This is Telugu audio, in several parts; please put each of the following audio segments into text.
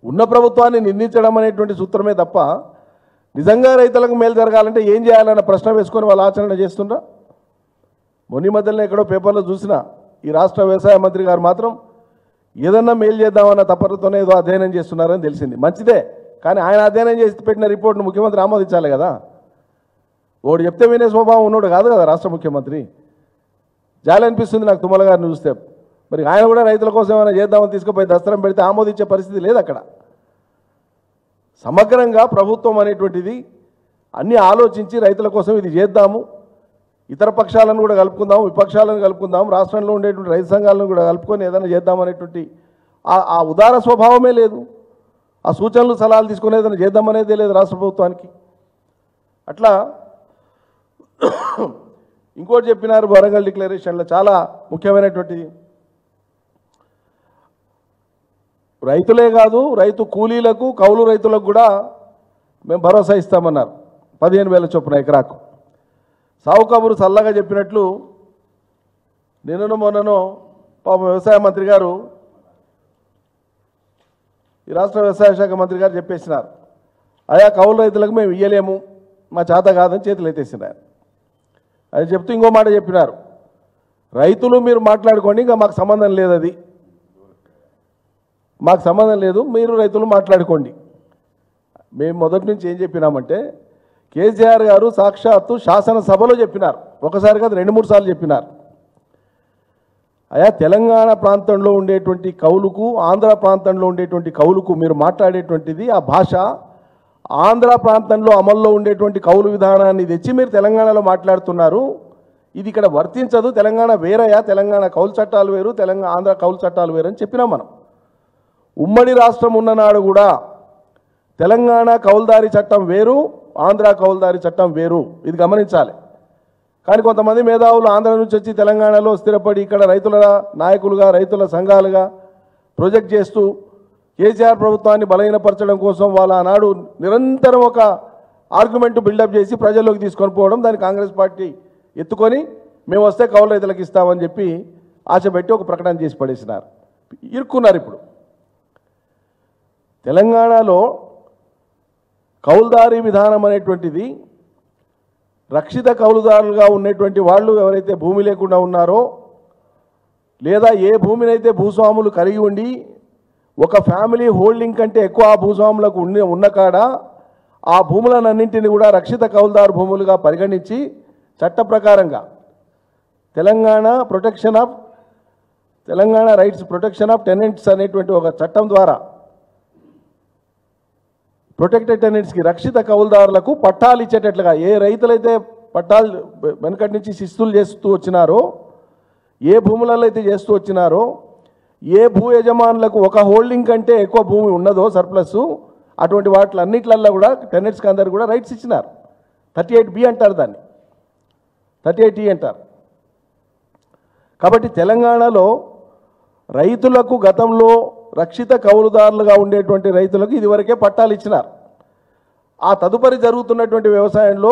ఉన్న ప్రభుత్వాన్ని నిందించడం అనేటువంటి సూత్రమే తప్ప నిజంగా రైతులకు మేలు జరగాలంటే ఏం చేయాలన్న ప్రశ్న వేసుకొని వాళ్ళు ఆచరణ చేస్తుండ్రా? మొన్న మధ్యలో ఎక్కడో పేపర్లో చూసినా ఈ రాష్ట్ర వ్యవసాయ మంత్రి గారు మాత్రం ఏదన్నా మేలు చేద్దామన్న తపనతోనే ఏదో అధ్యయనం చేస్తున్నారని తెలిసింది. మంచిదే, కానీ ఆయన అధ్యయనం చేసి పెట్టిన రిపోర్ట్ను ముఖ్యమంత్రి ఆమోదించాలి కదా. వాడు చెప్తే వినే స్వభావం ఉన్నాడు కాదు కదా రాష్ట్ర ముఖ్యమంత్రి. జాలి అనిపిస్తుంది నాకు తుమ్మల గారిని చూస్తే. మరి ఆయన కూడా రైతుల కోసం ఏమైనా చేద్దామని తీసుకుపోయి దస్త్రం పెడితే ఆమోదించే పరిస్థితి లేదు అక్కడ. సమగ్రంగా ప్రభుత్వం అనేటువంటిది అన్నీ ఆలోచించి రైతుల కోసం ఇది చేద్దాము, ఇతర పక్షాలను కూడా కలుపుకుందాం, విపక్షాలను కలుపుకుందాం, రాష్ట్రంలో ఉండేటువంటి రైతు సంఘాలను కూడా కలుపుకొని ఏదైనా చేద్దామనేటువంటి ఆ ఉదార స్వభావమే లేదు. ఆ సూచనలు సలహాలు తీసుకుని ఏదైనా చేద్దామనేదే లేదు రాష్ట్ర ప్రభుత్వానికి. అట్లా ఇంకోటి చెప్పినారు వరంగల్ డిక్లరేషన్లో చాలా ముఖ్యమైనటువంటిది. రైతులే కాదు, రైతు కూలీలకు, కౌలు రైతులకు కూడా మేము భరోసా ఇస్తామన్నారు 15,000 చొప్పున ఎకరాకు. సావు కబురు చల్లగా చెప్పినట్లు నిన్నను మొన్ననో పాప వ్యవసాయ మంత్రి గారు, ఈ రాష్ట్ర వ్యవసాయ శాఖ మంత్రి గారు చెప్పేసినారు, అయా కౌలు రైతులకు మేము ఇయ్యలేము, మా చేత కాదని చేతులు ఎత్తేసినారు. అది చెప్తూ ఇంకో మాట చెప్పినారు, రైతులు మీరు మాట్లాడుకోండి, ఇంకా మాకు సంబంధం లేదు, అది మాకు సంబంధం లేదు, మీరు రైతులు మాట్లాడుకోండి. మేము మొదటి నుంచి ఏం చెప్పినామంటే కేసీఆర్ గారు సాక్షాత్తు శాసనసభలో చెప్పినారు, ఒకసారి కాదు 2-3 సార్లు చెప్పినారు, అయా తెలంగాణ ప్రాంతంలో ఉండేటువంటి కౌలుకు, ఆంధ్ర ప్రాంతంలో ఉండేటువంటి కౌలుకు మీరు మాట్లాడేటువంటిది ఆ భాష ఆంధ్ర ప్రాంతంలో అమల్లో ఉండేటువంటి కౌలు విధానాన్ని తెచ్చి మీరు తెలంగాణలో మాట్లాడుతున్నారు, ఇది ఇక్కడ వర్తించదు, తెలంగాణ వేరయా, తెలంగాణ కౌలు చట్టాలు వేరు, ఆంధ్ర కౌలు చట్టాలు వేరు అని చెప్పినాం మనం. ఉమ్మడి రాష్ట్రం ఉన్ననాడు కూడా తెలంగాణ కౌలుదారి చట్టం వేరు, ఆంధ్ర కౌలుదారి చట్టం వేరు, ఇది గమనించాలి. కానీ కొంతమంది మేధావులు ఆంధ్ర నుంచి వచ్చి తెలంగాణలో స్థిరపడి ఇక్కడ రైతుల నాయకులుగా, రైతుల సంఘాలుగా ప్రొజెక్ట్ చేస్తూ కేసీఆర్ ప్రభుత్వాన్ని బలహీనపరచడం కోసం వాళ్ళ ఆనాడు నిరంతరం ఒక ఆర్గ్యుమెంట్ బిల్డప్ చేసి ప్రజల్లోకి తీసుకొని పోవడం, దాన్ని కాంగ్రెస్ పార్టీ ఎత్తుకొని మేము వస్తే కౌలు రైతులకు ఇస్తామని చెప్పి ఆశ పెట్టి ఒక ప్రకటన చేసి పడేసినారు, ఇరుక్కున్నారు. ఇప్పుడు తెలంగాణలో కౌలుదారీ విధానం అనేటువంటిది రక్షిత కౌలుదారులుగా ఉన్నటువంటి వాళ్ళు ఎవరైతే భూమి లేకుండా ఉన్నారో, లేదా ఏ భూమినైతే భూస్వాములు కలిగి ఉండి ఒక ఫ్యామిలీ హోల్డింగ్ కంటే ఎక్కువ ఆ భూస్వాములకు ఉన్న కాడ ఆ భూములన్నింటినీ కూడా రక్షిత కౌలుదారు భూములుగా పరిగణించి చట్ట ప్రకారంగా Telangana rights protection of tenants అనేటువంటి ఒక చట్టం ద్వారా ప్రొటెక్టెడ్ టెనెంట్స్కి, రక్షిత కౌలుదారులకు పట్టాలు ఇచ్చేటట్లుగా, ఏ రైతులైతే పట్టాలు వెనకటి నుంచి శిస్తులు చేస్తూ వచ్చినారో, ఏ భూములలో అయితే చేస్తూ వచ్చినారో, ఏ భూ యజమానులకు ఒక హోల్డింగ్ కంటే ఎక్కువ భూమి ఉన్నదో సర్ప్లస్, అటువంటి వాటిలన్నిట్లల్లో కూడా టెనెంట్స్కి అందరు కూడా రైట్స్ ఇచ్చినారు. 38B అంటారు దాన్ని, 38E అంటారు. కాబట్టి తెలంగాణలో రైతులకు గతంలో రక్షిత కౌలుదారులుగా ఉండేటువంటి రైతులకు ఇదివరకే పట్టాలు ఇచ్చినారు. ఆ తదుపరి జరుగుతున్నటువంటి వ్యవసాయంలో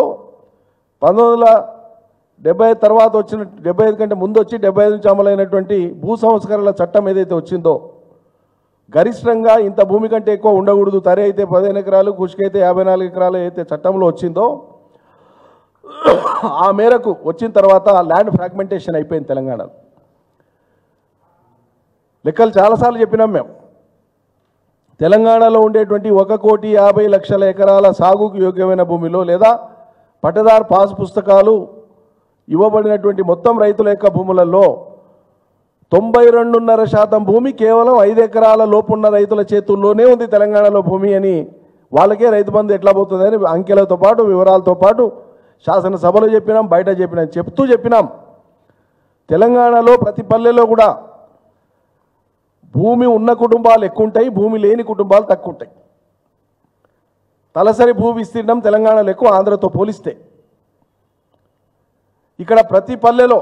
1970 తర్వాత వచ్చిన 75 కంటే ముందు వచ్చి 75 నుంచి అమలైనటువంటి భూ సంస్కరణల చట్టం ఏదైతే వచ్చిందో, గరిష్టంగా ఇంత భూమి కంటే ఎక్కువ ఉండకూడదు, తరి అయితే 15 ఎకరాలు, కుష్కైతే 54 ఎకరాలు అయితే చట్టంలో వచ్చిందో, ఆ మేరకు వచ్చిన తర్వాత ల్యాండ్ ఫ్రాగ్మెంటేషన్ అయిపోయింది తెలంగాణలో. లెక్కలు చాలాసార్లు చెప్పినాం మేము. తెలంగాణలో ఉండేటువంటి 1,50,00,000 ఎకరాల సాగుకు యోగ్యమైన భూమిలో లేదా పట్టదారు పాస్ పుస్తకాలు ఇవ్వబడినటువంటి మొత్తం రైతుల యొక్క భూములలో 92.5% భూమి కేవలం 5 ఎకరాల లోపున్న రైతుల చేతుల్లోనే ఉంది తెలంగాణలో భూమి అని. వాళ్ళకే రైతు బంధు ఎట్లా పోతుందని అంకెలతో పాటు వివరాలతో పాటు శాసనసభలో చెప్పినాం, బయట చెప్పినాం. తెలంగాణలో ప్రతి పల్లెలో కూడా భూమి ఉన్న కుటుంబాలు ఎక్కువ ఉంటాయి, భూమి లేని కుటుంబాలు తక్కువ ఉంటాయి. తలసరి భూ విస్తీర్ణం తెలంగాణలో ఎక్కువ ఆంధ్రతో పోలిస్తే. ఇక్కడ ప్రతి పల్లెలో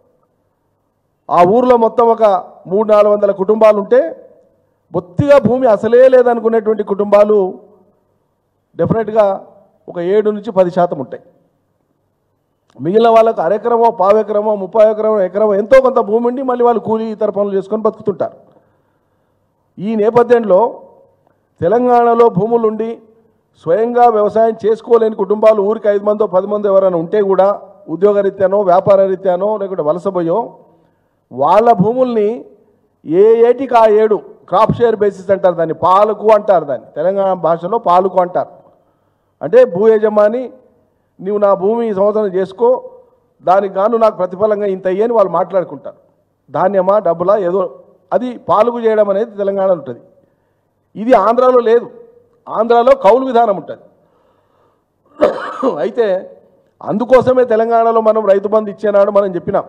ఆ ఊర్లో మొత్తం ఒక 300-400 కుటుంబాలు ఉంటే బొత్తిగా భూమి అసలే లేదనుకునేటువంటి కుటుంబాలు డెఫినెట్గా ఒక 7-10% ఉంటాయి. మిగిలిన వాళ్ళకు అరెకరమో, పావెకరమో, 30 ఎకరమో, ఎకరమో ఎంతో కొంత భూమి ఉండి మళ్ళీ వాళ్ళు కూలీ ఇతర పనులు చేసుకొని బతుకుతుంటారు. ఈ నేపథ్యంలో తెలంగాణలో భూములుండి స్వయంగా వ్యవసాయం చేసుకోలేని కుటుంబాలు ఊరికి 5 మందో 10 మందో ఎవరైనా ఉంటే కూడా ఉద్యోగరీత్యానో వ్యాపార రీత్యానో లేకుంటే వలసపోయో వాళ్ళ భూముల్ని ఏ ఏటికి ఆ ఏడు క్రాప్ షేర్ బేసిస్ అంటారు, దాన్ని పాలకు అంటారు, దాన్ని తెలంగాణ భాషలో పాలకు అంటారు. అంటే భూ యజమాని నీవు నా భూమి ఈ సంవత్సరం చేసుకో, దానికి గాను నాకు ప్రతిఫలంగా ఇంత అయ్యని వాళ్ళు మాట్లాడుకుంటారు. ధాన్యమా డబ్బులా ఏదో అది పాలుగు చేయడం అనేది తెలంగాణలో ఉంటుంది. ఇది ఆంధ్రాలో లేదు. ఆంధ్రాలో కౌలు విధానం ఉంటుంది. అయితే అందుకోసమే తెలంగాణలో మనం రైతు బంధు ఇచ్చేనాడు మనం చెప్పినాం.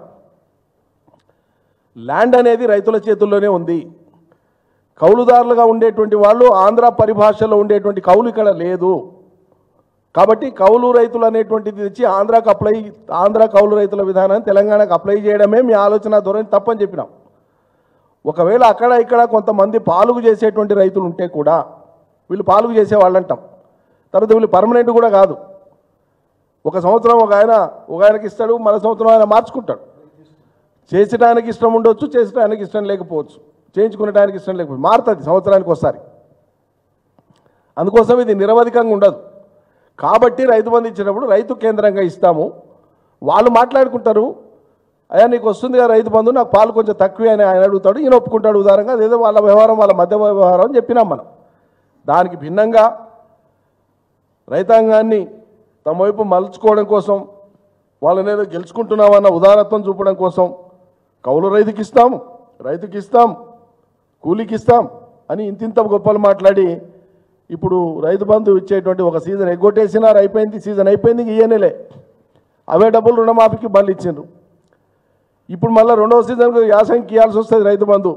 ల్యాండ్ అనేది రైతుల చేతుల్లోనే ఉంది. కౌలుదారులుగా ఉండేటువంటి వాళ్ళు ఆంధ్ర పరిభాషలో ఉండేటువంటి కౌలు ఇక్కడ లేదు. కాబట్టి కౌలు రైతులు అనేటువంటిది తెచ్చి ఆంధ్ర కౌలు రైతుల విధానాన్ని తెలంగాణకు అప్లై చేయడమే మీ ఆలోచన ధోరణి తప్పని చెప్పినాం. ఒకవేళ అక్కడ ఇక్కడ కొంతమంది పాలుగు చేసేటువంటి రైతులు ఉంటే కూడా వీళ్ళు పాలుగు చేసేవాళ్ళు అంటాం. తర్వాత వీళ్ళు పర్మనెంట్ కూడా కాదు. ఒక సంవత్సరం ఒక ఆయనకి ఇస్తాడు, మరో సంవత్సరం ఆయన మార్చుకుంటాడు. చేసడానికి ఇష్టం ఉండొచ్చు, చేసడానికి ఇష్టం లేకపోవచ్చు, చేయించుకునేటానికి ఇష్టం లేకపోవచ్చు, మారుతుంది సంవత్సరానికి ఒకసారి. అందుకోసం ఇది నిరవధికంగా ఉండదు. కాబట్టి రైతు బంధు ఇచ్చినప్పుడు రైతు కేంద్రంగా ఇస్తాము. వాళ్ళు మాట్లాడుకుంటారు, అయ్యా నీకు వస్తుంది కదా రైతు బంధు, నాకు పాలు కొంచెం తక్కువే అని ఆయన అడుగుతాడు, ఈయన ఒప్పుకుంటాడు. ఉదాహరణగా అదేదో వాళ్ళ వ్యవహారం, వాళ్ళ మధ్య వ్యవహారం అని చెప్పినాం మనం. దానికి భిన్నంగా రైతాంగాన్ని తమ వైపు మలుచుకోవడం కోసం, వాళ్ళని ఏదో గెలుచుకుంటున్నామన్న ఉదారత్వం చూపడం కోసం కౌలు రైతుకి ఇస్తాం, కూలీకి ఇస్తాం అని ఇంతింత గొప్పలు మాట్లాడి ఇప్పుడు రైతు బంధు ఇచ్చేటువంటి ఒక సీజన్ ఎగ్గొట్టేసినారు. అయిపోయింది, సీజన్ అయిపోయింది, ఇయ్యనేలే. అవే డబ్బులు రుణమాఫీకి మళ్ళీ ఇచ్చిండ్రు. ఇప్పుడు మళ్ళీ రెండవ సీజన్కు యాసంకి ఇవ్వాల్సి వస్తుంది రైతు బంధు.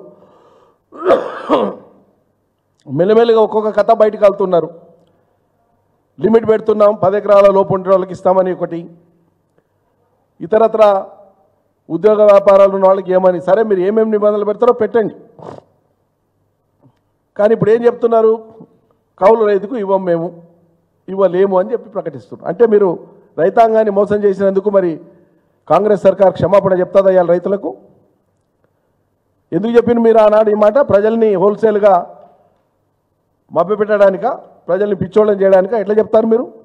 మెల్లమెల్లగా ఒక్కొక్క కథ బయటకు వెళ్తున్నారు. లిమిట్ పెడుతున్నాం, 10 ఎకరాల లోపు ఉండే వాళ్ళకి ఇస్తామని ఒకటి, ఇతరత్ర ఉద్యోగ వ్యాపారాలు ఉన్న వాళ్ళకి ఏమని. సరే మీరు ఏమేమి నిబంధనలు పెడతారో పెట్టండి, కానీ ఇప్పుడు ఏం చెప్తున్నారు, కౌలు రైతుకు ఇవ్వలేము అని చెప్పి ప్రకటిస్తున్నారు. అంటే మీరు రైతాంగాన్ని మోసం చేసినందుకు మరి కాంగ్రెస్ సర్కార్ క్షమాపణ చెప్తాదా ఇవాళ రైతులకు? ఎందుకు చెప్పింది మీరు ఆనాడు ఈ మాట? ప్రజల్ని హోల్సేల్గా మభ్యపెట్టడానికా, ప్రజల్ని పిచ్చోళ్ళని చేయడానికా? ఎట్లా చెప్తారు మీరు?